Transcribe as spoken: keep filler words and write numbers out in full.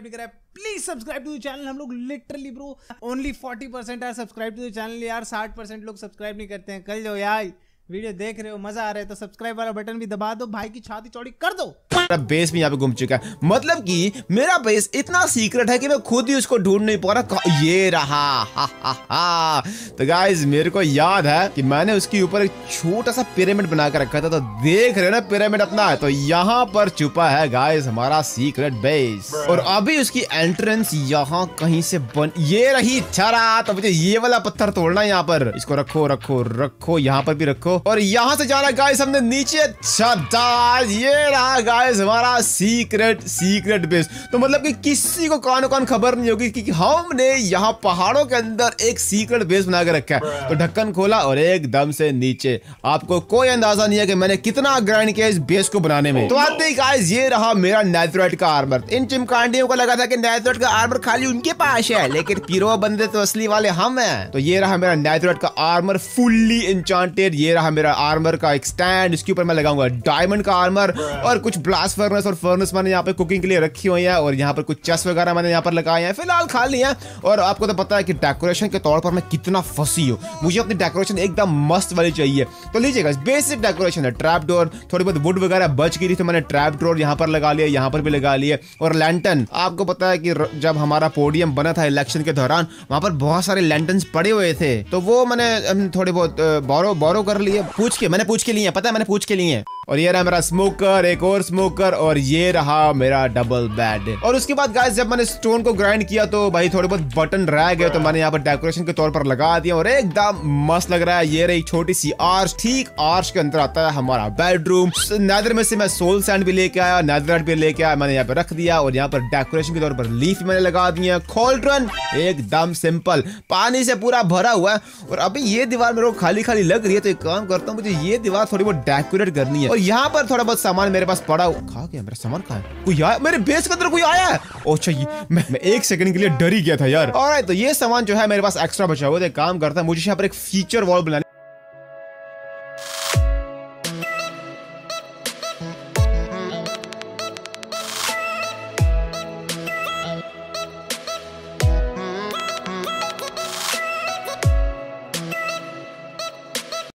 नहीं करा है please subscribe to the channel. हम लोग literally bro only forty percent है सब्सक्राइब टू द चैनल यार, साठ परसेंट लोग सब्सक्राइब नहीं करते हैं। कर लो यार, वीडियो देख रहे हो मजा आ रहा है तो सब्सक्राइब वाला बटन भी दबा दो, भाई की छाती चौड़ी कर दो। मेरा बेस भी यहाँ पे घूम चुका है, मतलब कि मेरा बेस इतना सीक्रेट है कि मैं खुद ही उसको ढूंढ नहीं पा रहा। ये रहा हा, हा, हा। तो गाइस मेरे को याद है कि मैंने उसके ऊपर एक छोटा सा पिरामिड बना कर रखा था, तो देख रहे हो ना पिरामिड अपना है। तो यहाँ पर छुपा है गाइस हमारा सीक्रेट बेस, और अभी उसकी एंट्रेंस यहाँ कहीं से बन, ये रही छरा। तो मुझे ये वाला पत्थर तोड़ना है यहाँ पर, इसको रखो रखो रखो, यहाँ पर भी रखो, और यहाँ से जाना गाइस हमने नीचे। ये रहा गाइस हमारा सीक्रेट सीक्रेट बेस। तो मतलब कि किसी को कानो कान खबर नहीं होगी कि हमने यहाँ पहाड़ों के अंदर एक सीक्रेट बेस बना के रखा है। तो ढक्कन खोला और एकदम से नीचे, आपको कोई अंदाजा नहीं है कि मैंने कितना ग्राइंड किया इस बेस को बनाने में। तो आते ही गाइस ये रहा मेरा नेथराइट का आर्मर। इन चिमकांडियों को लगा था कि नेथराइट का आर्मर खाली उनके पास है, लेकिन पीरो बंदे तो असली वाले हम हैं। तो ये रहा मेरा नेथराइट का आर्मर फुल्ली एन्चांटेड। ये रहा मेरा आर्मर का एक स्टैंड, इसके ऊपर मैं लगाऊंगा डायमंड का आर्मर, और कुछ ब्लास्ट फर्नेस और फर्नेस मैंने यहाँ पे कुकिंग के लिए रखी हुई है, और यहाँ पर कुछ चेस्ट वगैरह मैंने यहाँ पर लगाए हैं, फिलहाल खाली है। और आपको तो पता है कि डेकोरेशन के तौर पर मैं कितना फंसी हूँ, मुझे अपनी डेकोरेशन एकदम मस्त वाली चाहिए। तो लीजिएगा बेसिक डेकोरेशन है, ट्रैप डोर, थोड़ी बहुत वुड वगैरह बच गई थी तो मैंने ट्रैप डोर यहाँ पर लगा लिया, यहाँ पर भी लगा लिए, और लैंटन। आपको पता है कि जब हमारा पोडियम बना था इलेक्शन के दौरान, वहां पर बहुत सारे लैंटन्स पड़े हुए थे, तो वो मैंने थोड़े बहुत बोरो बोरो कर लिए, पूछ के मैंने पूछ के लिए, पता है मैंने पूछ के लिए। और ये रहा मेरा स्मोकर, एक और स्मोकर, और ये रहा मेरा डबल बेड। और उसके बाद गाइस जब मैंने स्टोन को ग्राइंड किया तो भाई थोड़े बहुत बटन रह गए, तो मैंने यहाँ पर डेकोरेशन के तौर पर लगा दिया, और एकदम मस्त लग रहा है। ये रही छोटी सी आर्च, ठीक आर्च के अंदर आता है हमारा बेडरूम। नेदर में से मैं सोल सैंड भी लेके आया, नेदराइट भी लेके आया, मैंने यहाँ पे रख दिया, और यहाँ पर डेकोरेशन के तौर पर लीफ मैंने लगा दिया। कॉल्ड्रन एकदम सिंपल, पानी से पूरा भरा हुआ है। और अभी ये दीवार मेरे को खाली खाली लग रही है, तो एक काम करता हूँ, मुझे ये दीवार थोड़ी बहुत डेकोरेट करनी है। और यहाँ पर थोड़ा बहुत सामान मेरे पास पड़ा, खा गया मेरा सामान, कहाँ है? कोई आया मेरे बेस के अंदर, कोई आया है? अच्छा ये मैं, मैं एक सेकंड के लिए डर ही गया था यार। ऑलराइट, तो ये सामान जो है मेरे पास एक्स्ट्रा बचा हुआ है, काम करता है मुझे यहाँ पर एक फीचर वॉल बनानी